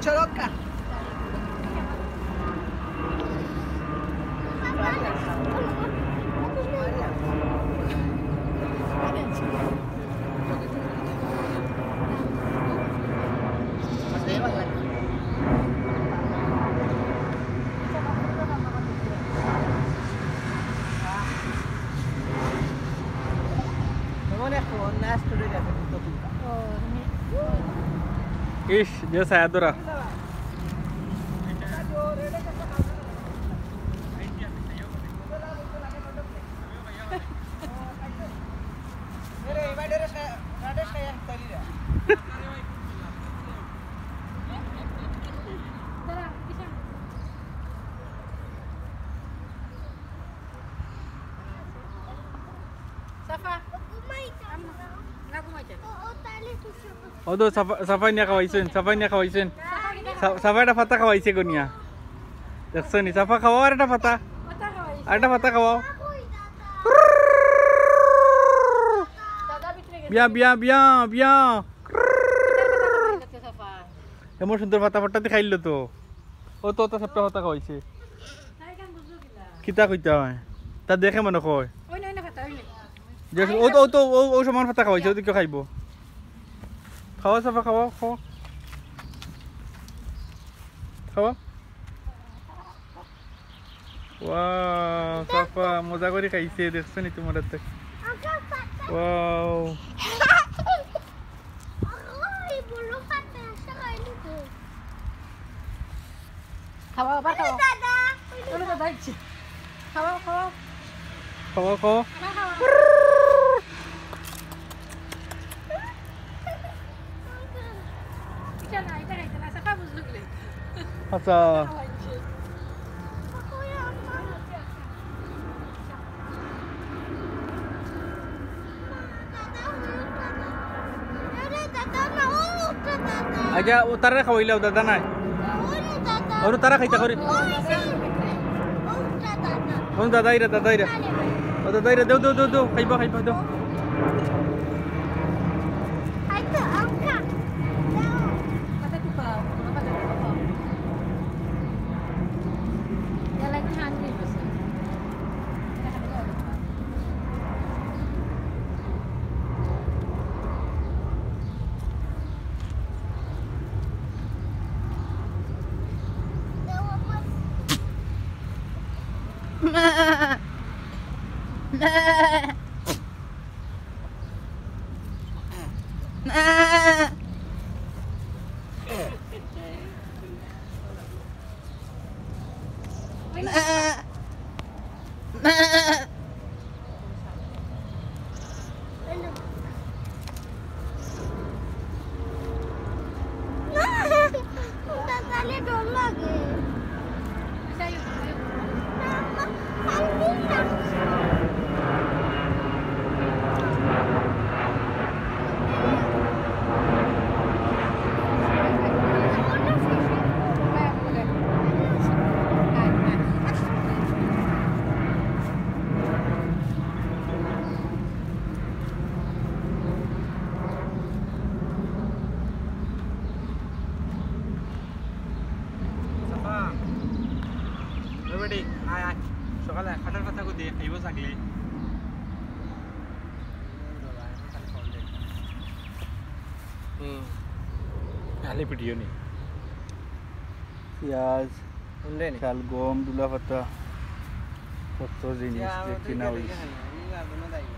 Choroka. Ish, dia saya adora. Odo Safa niya kawaisun, Safa niya kawaisun. Safa ada fata kawaisi ko niya. Dekso ni Safa kawa ada fata. Ada fata kawa. Biya. এমন সুন্দর ফাতা ফাটাতে খাইলো তো ও তো তো সবটা ফাতা খাইছে কিতা কইতা হয় তা দেখে মনে কয় ওই না ফাতা ওই না ও সমান ফাতা খাইছে ও কি খাইবো খাওয়া সাফা খাওয়া ওয়াও সাফা মজা করে খাইছে দেখছ নি তোমার হাতে ওয়াও খাওয়া বা খাওয়া দাদা ওরে দাদা ইচ্ছে খাওয়া এটা খাইতে না সাফা বুঝলো গলে আচ্ছা আচ্ছা ও তারা খাওয়াইলাও দাদা নাই और तारा खाइता करे कौन दादाइरा ओ दादाइरा दो खाइबा दो আইতো আমকা পাতা টুপা পাতা টুপা এলা কি হাঙ্গি বসে সকালে খাটার কথা কো দিয়ে খাইবো চাকলি খালি ভিডিও নি পেঁয়াজ শাল গম দুলা পাতা কত জিনিস দেখি না